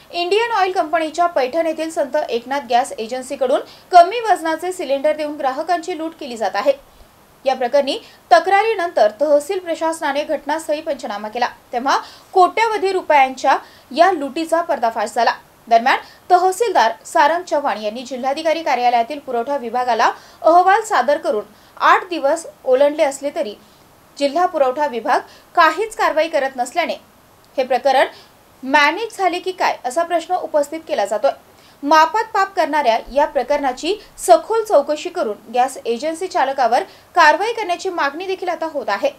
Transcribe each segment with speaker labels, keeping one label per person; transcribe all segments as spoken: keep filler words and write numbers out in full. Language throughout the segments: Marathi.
Speaker 1: इंडियन ऑइल कंपनीच्या पैठण येथील संत एकनाथ गॅस एजन्सीकडून कमी वजनाचे सिलेंडर देऊन ग्राहकांची लूट केली जात आहे। या प्रकरणी तक्रारीनंतर तहसील प्रशासनाने घटनास्थळी पंचनामा केला, तेव्हा कोट्यवधी रुपयांच्या या लुटीचा पर्दाफाश झाला। दरम्यान तहसीलदार सारंग चव्हाण यांनी जिल्हाधिकारी कार्यालयातील पुरवठा विभागाला अहवाल सादर करून आठ दिवस ओलांडले असले तरी जिल्हा पुरवठा विभाग काहीच कारवाई करत नसल्याने हे प्रकरण मॅनेज झाले की काय असा प्रश्न उपस्थित केला जातोय। मापात पाप करणाऱ्या या प्रकरणाची सखोल चौकशी करून गॅस एजन्सी चालकावर कारवाई करण्याची मागणी देखील आता होत आहे।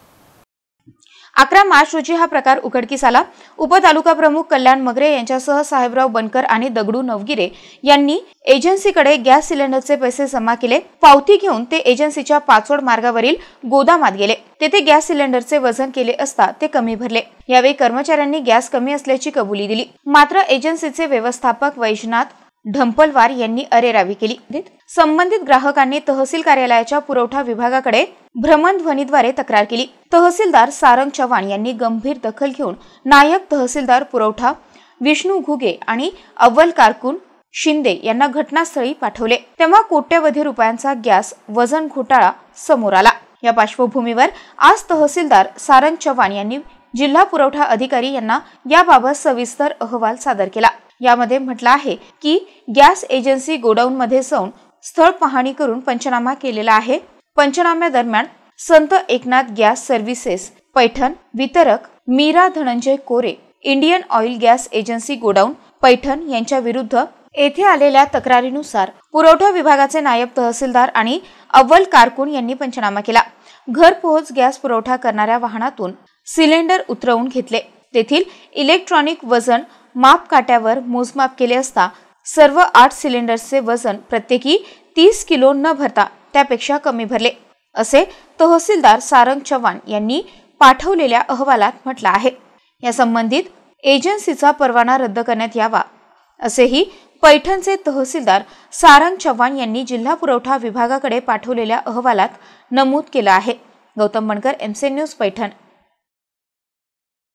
Speaker 1: अकरा मार्च रोजी हा प्रकार उघडकीस आला। उपतालुका प्रमुख कल्याण मगरे यांच्यासह साहेबराव बनकर आणि दगडू नवगिरे यांनी एजन्सीकडे गॅस सिलेंडरचे पैसे जमा केले। पावती घेऊन ते एजन्सीच्या पाचोड मार्गावरील गोदामात गेले। तेथे गॅस सिलेंडरचे वजन केले असता ते कमी भरले। यावेळी कर्मचाऱ्यांनी गॅस कमी असल्याची कबुली दिली, मात्र एजन्सीचे व्यवस्थापक वैजनाथ ढंपलवार यांनी अरेरावी केली। संबंधित ग्राहकांनी तहसील कार्यालयाच्या पुरवठा विभागाकडे भ्रमणध्वनीद्वारे तक्रार केली। तहसीलदार सारंग चव्हाण यांनी गंभीर दखल घेऊन नायब तहसीलदार पुरवठा विष्णू घुगे आणि अव्वल कारकून शिंदे यांना घटनास्थळी पाठवले, तेव्हा कोट्यवधी रुपयांचा गॅस वजन घोटाळा समोर आला। या पार्श्वभूमीवर आज तहसीलदार सारंग चव्हाण यांनी जिल्हा पुरवठा अधिकारी यांना याबाबत सविस्तर अहवाल सादर केला। यामध्ये म्हटलं आहे की गॅस एजन्सी गोडाऊन मध्ये जाऊन स्थळ पाहणी करून पंचनामा केलेला आहे। पंचनाम्यादरम्यान संत एकनाथ गॅस सर्व्हिसेस पैठण वितरक Meera Dhananjay Kore, Indian oil gas agency godown Paithan यांच्या विरुद्ध येथे आलेल्या तक्रारीनुसार पुरवठा विभागाचे नायब तहसीलदार आणि अव्वल कारकून यांनी पंचनामा केला। घरपोहोच गॅस पुरवठा करणाऱ्या वाहनातून सिलेंडर उतरवून घेतले। तेथील इलेक्ट्रॉनिक वजन माप काट्यावर मोजमाप केले असता सर्व आठ सिलेंडरचे वजन प्रत्येकी तीस किलो न भरता त्यापेक्षा कमी भरले, असे तहसीलदार सारंग चव्हाण यांनी पाठवलेल्या अहवालात म्हटलं आहे। या संबंधित एजन्सीचा परवाना रद्द करण्यात यावा, असेही पैठणचे तहसीलदार सारंग चव्हाण यांनी जिल्हा पुरवठा विभागाकडे पाठवलेल्या अहवालात नमूद केलं आहे। Gautam Bankar, MC news, Paithan.